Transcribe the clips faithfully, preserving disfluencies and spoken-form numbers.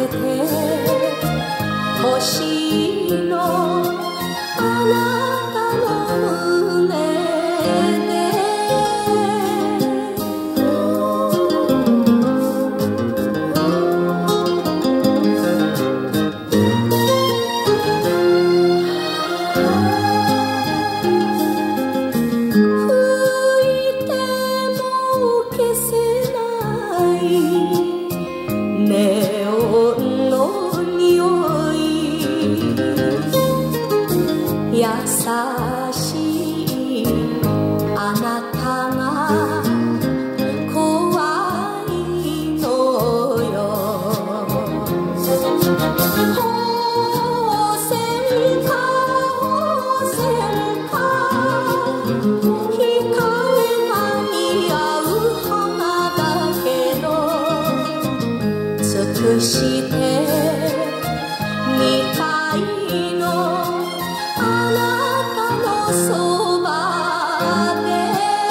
せてほしいのあなたの胸で吹いても消せないネオンの匂い優しいあなたが怖いのよ宝泉か宝泉か光が似合う花だけど尽くしてみたいのあなたのそばで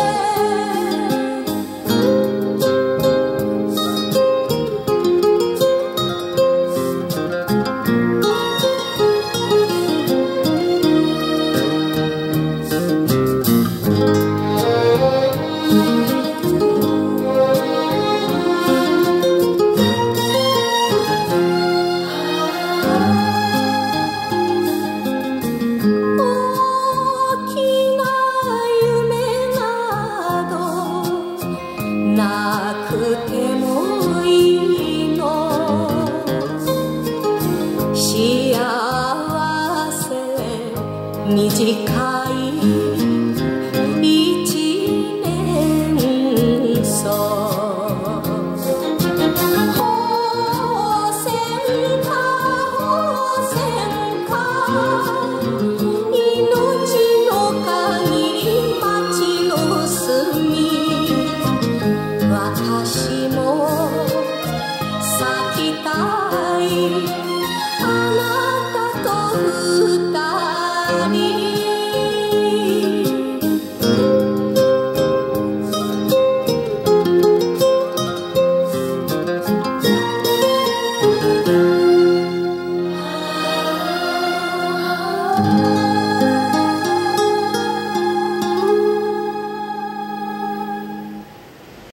なくてもいいの幸せ短い一年そう宝泉か宝泉か命の限り町の隅私も咲きたいあなたと二人